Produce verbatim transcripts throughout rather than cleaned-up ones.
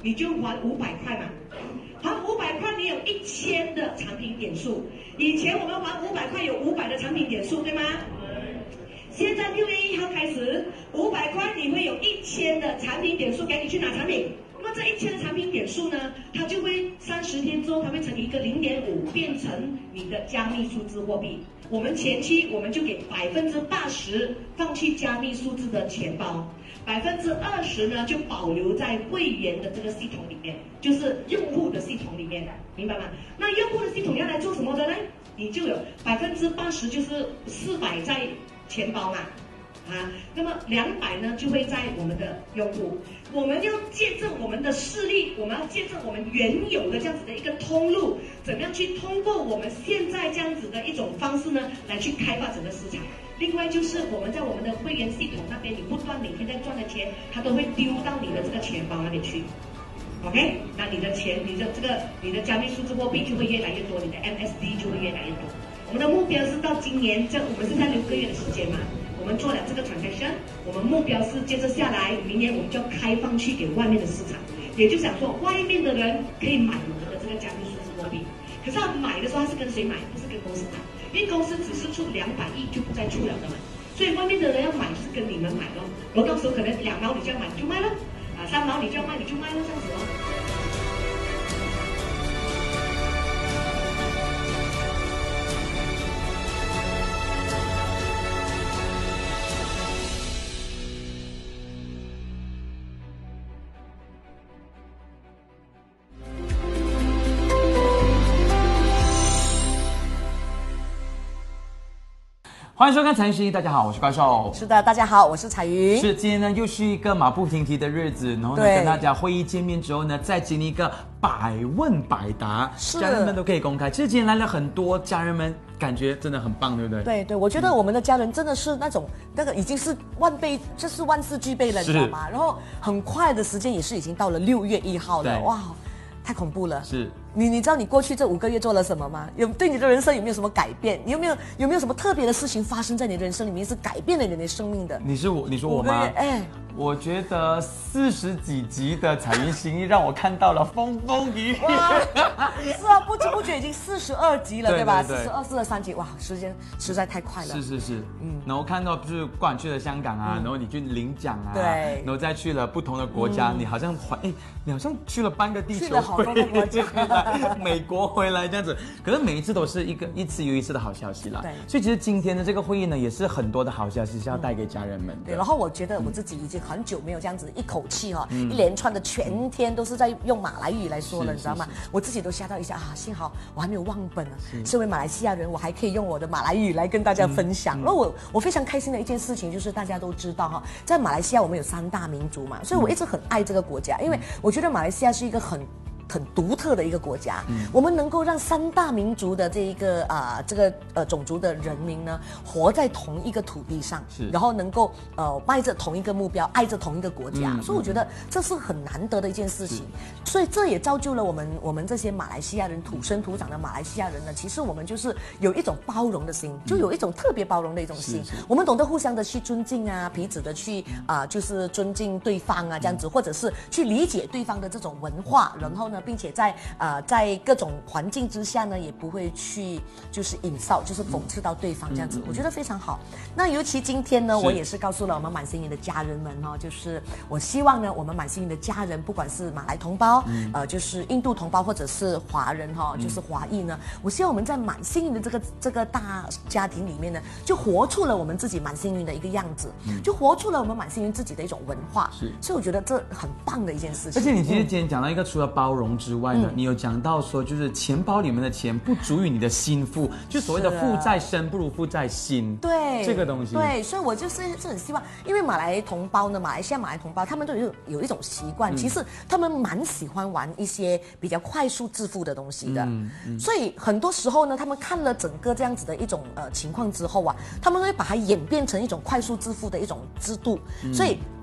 你就还五百块嘛，还五百块，你有一千的产品点数。以前我们还五百块有五百的产品点数，对吗？现在六月一号开始，五百块你会有一千的产品点数给你去拿产品。那么这一千的产品点数呢，它就会三十天之后，它会乘以一个零点五，变成你的加密数字货币。我们前期我们就给百分之八十放去加密数字的钱包，百分之二十呢就保留在会员的这个系统里面，就是用户的系统里面，明白吗？那用户的系统要来做什么的呢？你就有百分之八十就是四百在钱包嘛。啊，那么两百呢就会在我们的用户，我们要借证我们的势力，我们要借证我们原有的这样子的一个通路，怎么样去通过我们现在这样子的一种方式呢，来去开发整个市场。另外就是我们在我们的会员系统那边，你不断每天在赚的钱，它都会丢到你的这个钱包那边去。OK， 那你的钱，你的这个你的加密数字货币就会越来越多，你的 M S D 就会越来越多。我们的目标是到今年，这我们是在六个月的时间嘛。我们做了这个 transaction， 我们目标是接着下来，明年我们就要开放去给外面的市场，也就想说外面的人可以买我们的这个加密数字货币。可是他买的时候他是跟谁买？不是跟公司买，因为公司只是出两百亿就不再出了的嘛，所以外面的人要买就是跟你们买咯。我到时候可能两毛你就要买你就卖了，啊三毛你就要卖你就卖了，这样子咯。 欢迎收看财经十一，大家好，我是怪兽。 是的，大家好，我是彩云。 是，今天呢又是一个马不停蹄的日子，然后呢跟大家会议见面之后呢，再经历一个百问百答，家人们都可以公开。其实今天来了很多家人们，感觉真的很棒，对不对？ 对对，我觉得我们的家人真的是那种那个已经是万倍，这是万事俱备了，你知道吗？然后很快的时间也是已经到了六月一号了，哇，太恐怖了。 是。 你你知道你过去这五个月做了什么吗？有对你的人生有没有什么改变？你有没有有没有什么特别的事情发生在你的人生里面，是改变了你的生命的？ 你是我，你说我吗？哎，我觉得四十几集的彩云心意让我看到了风风雨雨。 是啊，不知不觉已经四十二集了， 对, 对吧？四十二、四十三集，哇，时间实在太快了。 是是是，嗯。然后看到就是不管去了香港啊，嗯、然后你去领奖啊， 对， 然后再去了不同的国家，嗯、你好像哎，你好像去了半个地球， 去了好多个国家。 美国回来这样子，可是每一次都是一个一次又一次的好消息啦。对，所以其实今天的这个会议呢，也是很多的好消息是要带给家人们的。 对，然后我觉得我自己已经很久没有这样子一口气哈、哦，嗯、一连串的全天都是在用马来语来说了，你知道吗？我自己都吓到一下啊，幸好我还没有忘本啊。身为马来西亚人，我还可以用我的马来语来跟大家分享。嗯嗯、然后我我非常开心的一件事情就是大家都知道哈，在马来西亚我们有三大民族嘛，所以我一直很爱这个国家，因为我觉得马来西亚是一个很。很独特的一个国家，嗯、我们能够让三大民族的这一个啊、呃、这个呃种族的人民呢，活在同一个土地上，是，然后能够呃迈着同一个目标，爱着同一个国家，嗯、所以我觉得这是很难得的一件事情。所以这也造就了我们我们这些马来西亚人土生土长的马来西亚人呢，其实我们就是有一种包容的心，就有一种特别包容的一种心。我们懂得互相的去尊敬啊，彼此的去啊、呃、就是尊敬对方啊这样子，或者是去理解对方的这种文化，然后呢。并且在呃在各种环境之下呢，也不会去就是引哨，就是讽刺到对方这样子，嗯、我觉得非常好。那尤其今天呢，我也是告诉了我们满星云的家人们哦，就是我希望呢，我们满星云的家人，不管是马来同胞，嗯、呃，就是印度同胞，或者是华人哈、哦，就是华裔呢，我希望我们在满星云的这个这个大家庭里面呢，就活出了我们自己满星云的一个样子，嗯、就活出了我们满星云自己的一种文化。是，所以我觉得这很棒的一件事情。 而且你其实今天讲到一个，除了包容之外呢，嗯、你有讲到说，就是钱包里面的钱不足以你的心腹，就所谓的富在身不如富在心。 对， 这个东西。 对，所以我就是是很希望，因为马来同胞呢，马来西亚马来同胞，他们都有有一种习惯，嗯、其实他们蛮喜欢玩一些比较快速致富的东西的。嗯嗯、所以很多时候呢，他们看了整个这样子的一种呃情况之后啊，他们会把它演变成一种快速致富的一种制度。嗯、所以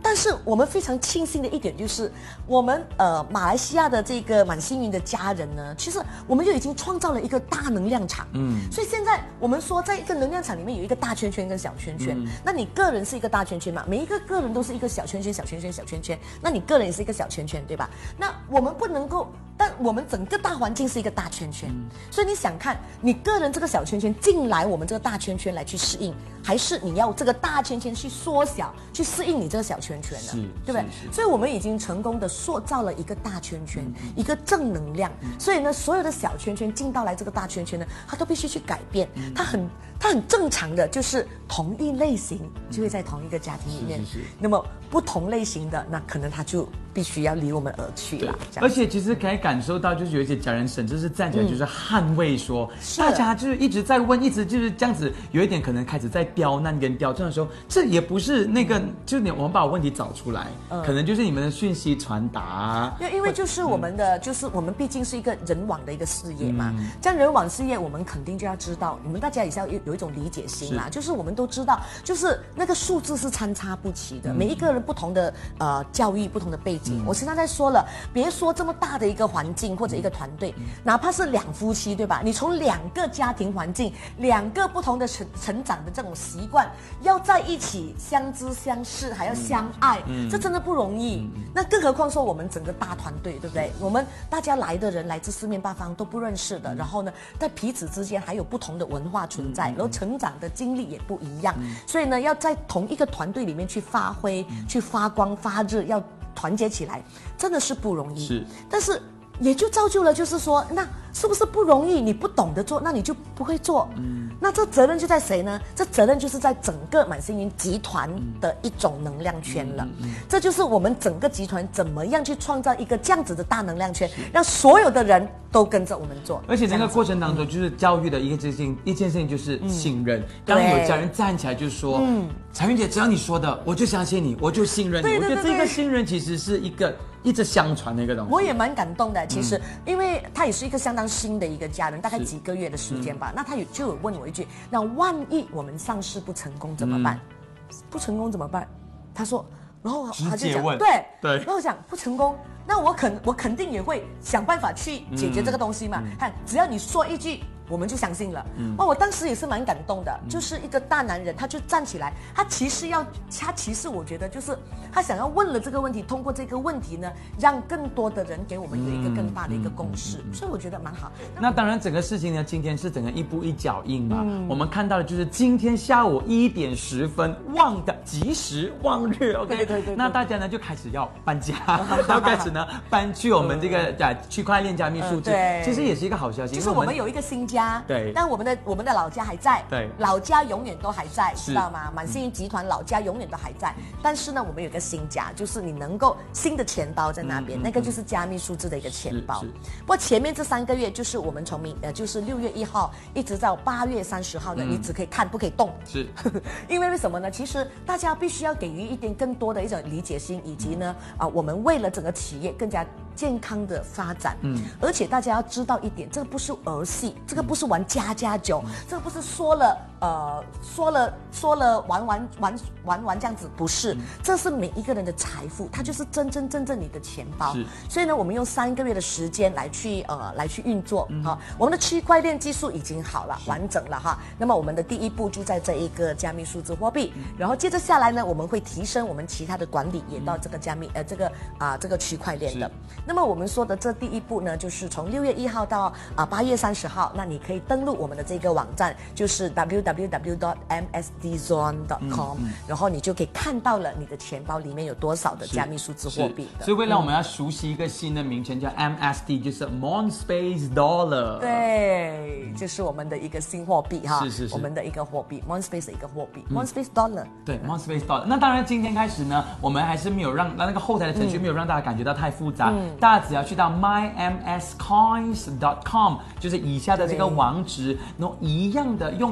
但是我们非常庆幸的一点就是，我们呃马来西亚的这个蛮幸运的家人呢，其实我们就已经创造了一个大能量场。嗯，所以现在我们说，在一个能量场里面有一个大圈圈跟小圈圈。嗯、那你个人是一个大圈圈嘛？每一个个人都是一个小圈圈、小圈圈、小圈圈。那你个人也是一个小圈圈，对吧？那我们不能够，但我们整个大环境是一个大圈圈。嗯、所以你想看，你个人这个小圈圈进来我们这个大圈圈来去适应，还是你要这个大圈圈去缩小，去适应你这个小圈圈呢？对不对？所以我们已经成功的塑造了一个大圈圈，嗯、一个正能量。嗯、所以呢，所有的小圈圈进到来这个大圈圈呢，它都必须去改变。嗯、它很它很正常的，就是同一类型就会在同一个家庭里面。是是是那么不同类型的，那可能他就必须要离我们而去了。 而且其实可以感受到，就是有一些家人甚至是站起来就是捍卫说，嗯、大家就是一直在问，一直就是这样子，有一点可能开始在刁难跟刁正的时候，这也不是那个，就是你我们把问题找出来，嗯、可能就是你们的讯息传达。 因为因为就是我们的，嗯、就是我们毕竟是一个人网的一个事业嘛，嗯、这样人网事业，我们肯定就要知道，你们大家也是要有有一种理解心啦，是就是我们都知道，就是那个数字是参差不齐的，嗯、每一个人不同的呃教育、不同的背景。嗯、我现在在说了，别说这么大的一个环境或者一个团队，嗯、哪怕是两夫妻，对吧？你从两个家庭环境、两个不同的成成长的这种习惯，要在一起相知相识，还要相爱，嗯、这真的不容易。嗯、那更何况说我们整个大团队，对不对？我们大家来的人来自四面八方都不认识的，嗯、然后呢，在彼此之间还有不同的文化存在，嗯、然后成长的经历也不一样，嗯、所以呢，要在同一个团队里面去发挥、嗯、去发光发热，要团结起来，真的是不容易。是，但是也就造就了，就是说，那是不是不容易？你不懂得做，那你就不会做。嗯，那这责任就在谁呢？这责任就是在整个满星云集团的一种能量圈了。嗯嗯、这就是我们整个集团怎么样去创造一个这样子的大能量圈，让所有的人都跟着我们做。 而且那个过程当中，就是教育的一个事情，一件事情就是信任。当有家人站起来就说：“嗯，彩云姐，只要你说的，我就相信你，我就信任你。”我觉得这个信任其实是一个一直相传的一个东西。 我也蛮感动的，其实，嗯、因为他也是一个相当新的一个家人，大概几个月的时间吧。嗯、那他有就有问我一句：“那万一我们上市不成功怎么办？嗯、不成功怎么办？”他说，然后他就讲，对对，然后我讲不成功，那我肯我肯定也会想办法去解决这个东西嘛。嗯、看，只要你说一句，我们就相信了。嗯，哦，我当时也是蛮感动的，嗯、就是一个大男人，他就站起来，他其实要，他其实我觉得就是他想要问了这个问题，通过这个问题呢，让更多的人给我们有一个更大的一个共识，嗯嗯嗯、所以我觉得蛮好。 那当然，整个事情呢，今天是整个一步一脚印嘛。嗯、我们看到的就是今天下午一点十分望的吉时望日 ，OK， 对对 对, 对。那大家呢就开始要搬家，要开始呢搬去我们这个啊区块链加密数字，呃、对，其实也是一个好消息， 就是我们有一个新家， 对， 但我们的我们的老家还在， 对， 老家永远都还在，知道吗？满星云集团老家永远都还在，但是呢，我们有一个新家，就是你能够新的钱包在那边，嗯、那个就是加密数字的一个钱包。不过前面这三个月就是我们从明呃就是六月一号一直到八月三十号呢，嗯、你只可以看不可以动， 是， 因为为什么呢？其实大家必须要给予一点更多的一种理解心，以及呢啊、呃，我们为了整个企业更加健康的发展，嗯，而且大家要知道一点，这个不是儿戏，这个不是玩家家酒，嗯、这个不是说了呃说了说了玩玩玩玩玩这样子，不是，嗯、这是每一个人的财富，它就是真真正正你的钱包。所以呢，我们用三个月的时间来去呃来去运作，嗯、啊，我们的区块链技术已经好了，完整了哈。那么我们的第一步就在这一个加密数字货币，嗯、然后接着下来呢，我们会提升我们其他的管理，也到这个加密呃这个啊、呃、这个区块链的。那么我们说的这第一步呢，就是从六月一号到啊八月三十号，那你可以登录我们的这个网站，就是 w w w dot m s d zone dot com，嗯嗯、然后你就可以看到了你的钱包里面有多少的加密数字货币的。 所以未来我们要熟悉一个新的名称，叫 M S D， 就是 MonSpace Dollar。 对，这是我们的一个新货币哈， 是是是， 我们的一个货币 MonSpace 的一个货币、嗯、MonSpace Dollar。 对 ，MonSpace Dollar。那当然，今天开始呢，我们还是没有让那个后台的程序没有让大家感觉到太复杂，嗯、大家只要去到 my m s coins dot com， 就是以下的这个网址，然后一样的用你之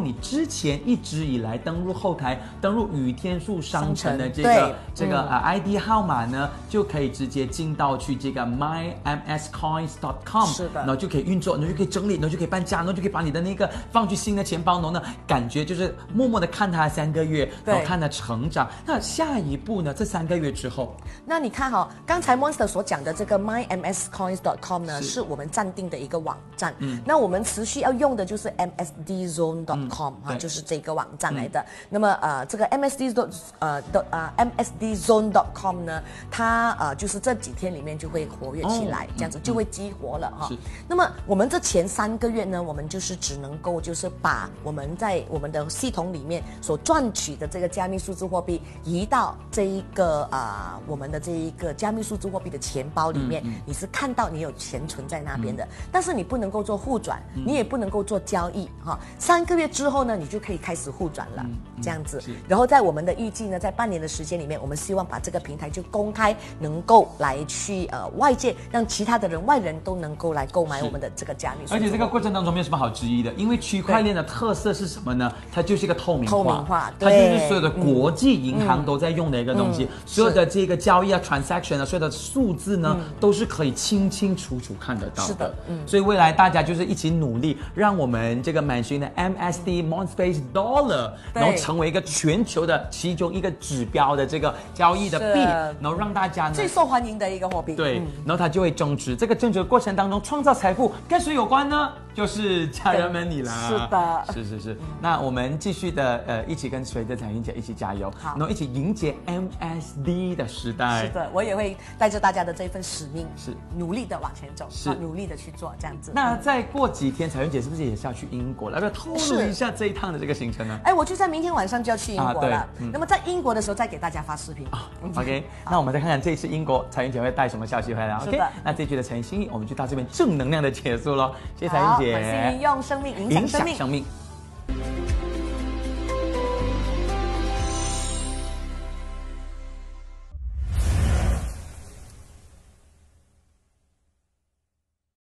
前一直以来登入后台、登入雨天数商城的这商城个这个、嗯、呃 I D 号码呢，就可以直接进到去这个 my m s coins dot com， 是的， 然后就可以运作，然后就可以整理，然后就可以搬家，然后就可以把你的那个放去新的钱包，然后呢，感觉就是默默的看它三个月，然后看它成长。那下一步呢？这三个月之后， 那你看哈、哦，刚才 Monster 所讲的这个 my m s coins dot com 呢，是, 是我们暂定的一个网站。嗯，那我们持续要用的就是 m s d zone dot com 哈、嗯，就是这个网站来的。嗯、那么呃，这个 M S D 呃的呃 M S D zone dot com 呢，它呃就是这几天里面就会活跃起来，哦、这样子就会激活了哈。那么我们这前三个月呢，我们就是只能够就是把我们在我们的系统里面所赚取的这个加密数字货币移到这一个啊、呃、我们的这一个加密数字货币的钱包里面，嗯嗯、你是看到你有钱存在那边的，嗯、但是你不能够做互转，嗯、你也不能够做交易哈。三个月之后呢，你就可以开始互转了，嗯嗯、这样子。然后在我们的预计呢，在半年的时间里面，我们希望把这个平台就公开，能够来去呃外界让其他的人外人都能够来购买我们的这个加密数字货币。 而且这个过程当中没有什么好质疑的，因为区块链的特色是什么呢？它就是一个透明化， 透明化， 它就是所有的国际银行都在用的一个东西，嗯嗯、所有的这个交易啊、transaction 啊，所有的数字呢，嗯、都是可以清清楚楚看得到的。 是的，嗯。 所以未来大家就是一起努力，让我们这个满星的 M S D MonSpace Dollar， 然后成为一个全球的其中一个指标的这个交易的币，然后让大家呢最受欢迎的一个货币。 对，嗯、然后它就会增值。这个增值的过程当中，创造财富跟谁有关呢？就是家人们你啦。 是的， 是是是。嗯、那我们继续的呃，一起跟随着彩云姐一起加油，然后一起迎接 M S D 的时代。 是的，我也会带着大家的这份使命， 是努力的往前走， 是努力的去做这样子。 那再过几天，彩云姐是不是也是要去英国了？要不要透露一下这一趟的这个行程呢？ 哎，我就在明天晚上就要去英国了。 啊嗯、 那么在英国的时候再给大家发视频。 啊、OK， 那我们再看看这一次英国彩云姐会带什么消息回来。OK， 那这一局的诚心意我们就到这边正能量的结束喽。谢谢彩云姐， 满心用生命影响生命。 生命